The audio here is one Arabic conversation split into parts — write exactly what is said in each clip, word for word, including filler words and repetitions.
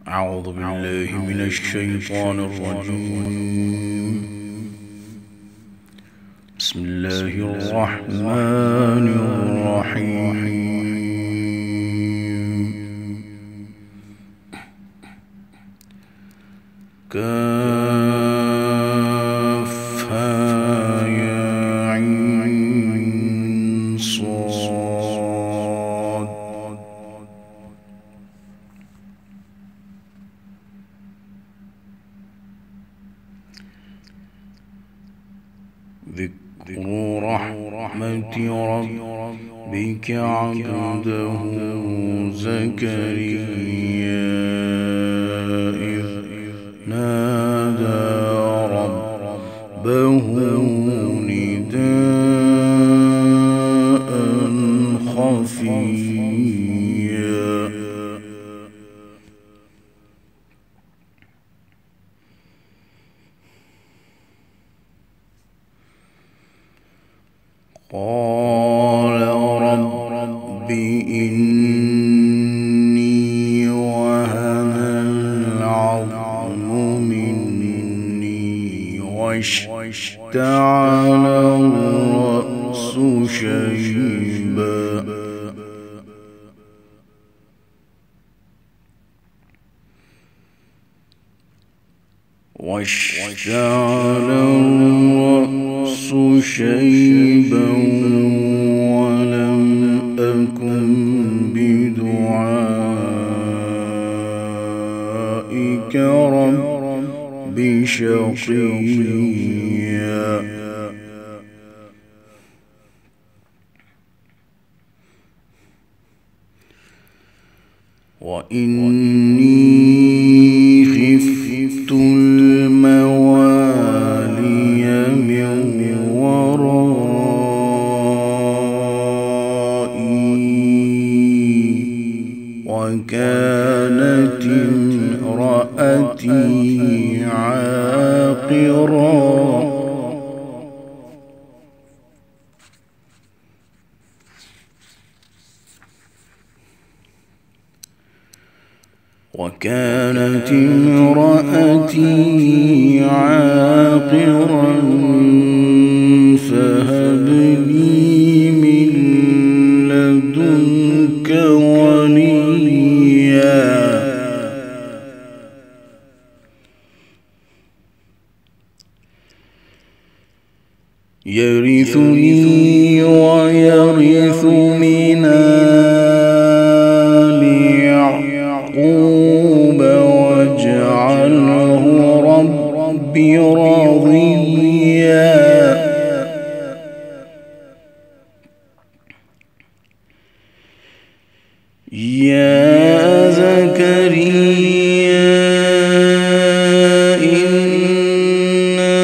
أعوذ بالله من الشيطان الرجيم. بسم الله الرحمن الرحيم. كافها يا عين صاد. ذكر رحمة ربك عبده زكريا إذ نادى ربه نداء خفيا. قال رب إني وهن العظم مني واشتعل الرأس شيبا واشتعل الرأس شيبا ولم أكن بدعائك رب شقيا. وإني خفت الموالي من ورائي وكانت امرأتي عاقرا وكانت امرأتي عاقرا فهب لي من لدنك وليا يرثني ويرث من آل يعقوب واجعله ربي راضيا. يا زكريا إنا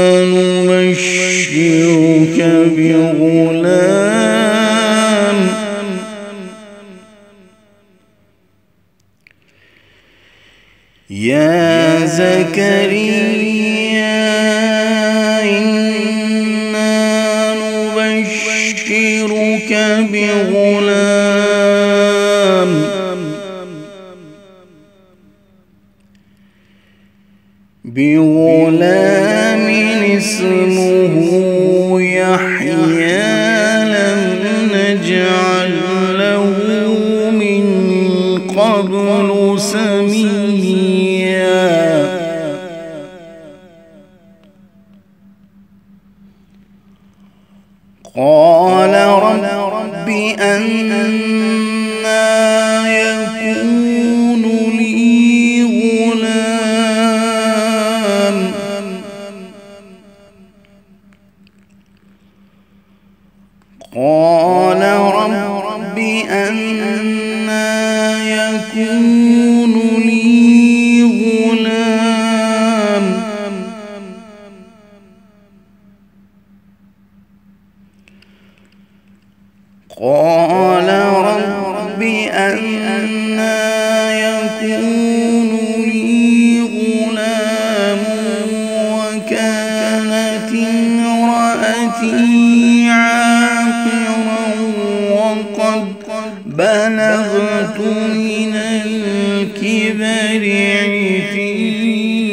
نبشرك بغلام يا زكريا إنا نبشرك بغلام بغلام اسمه يحيى لم نجعل له من قبل سميا. قال رب أنى يكون لي غلام قال رب أنى يكون لي غلام قال رب أنى يكون لي غلام وكانت امرأتي عاقرا وقد بلغت بلغت من الكبر عتيا